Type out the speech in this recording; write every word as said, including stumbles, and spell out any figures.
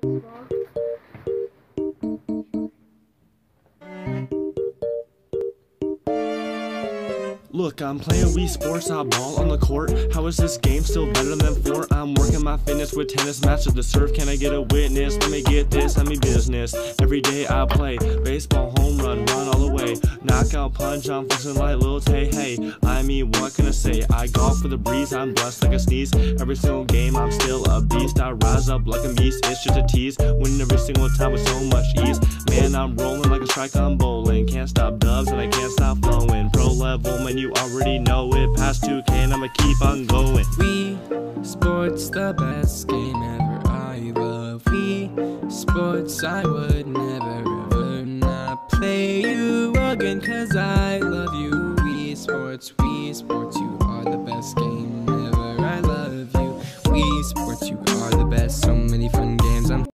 Look, I'm playing Wii Sports, I ball on the court. How is this game still better than four? I'm working my fitness with tennis matches to serve. Can I get a witness? Let me get this, I mean business. Every day I play baseball, home run, run all the way. Knockout punch, I'm flexing like Lil Tay. Hey, I mean, what can I say? I golf for the breeze, I'm blessed like a sneeze. Every single game, I'm still a beast. I rise up like a beast, it's just a tease. Winning every single time with so much ease. Man, I'm rolling like a strike, I'm bowling. Can't stop dubs and I can't stop flowing. Pro level, man, you already know it. Past two K and I'ma keep on going. Wii Sports, the best game ever. I love Wii Sports. I would never ever not play you again, cause I love you. Wii Sports, Wii Sports, you are the best game ever. I love you. Wii Sports, you are the best. So many fun games. I'm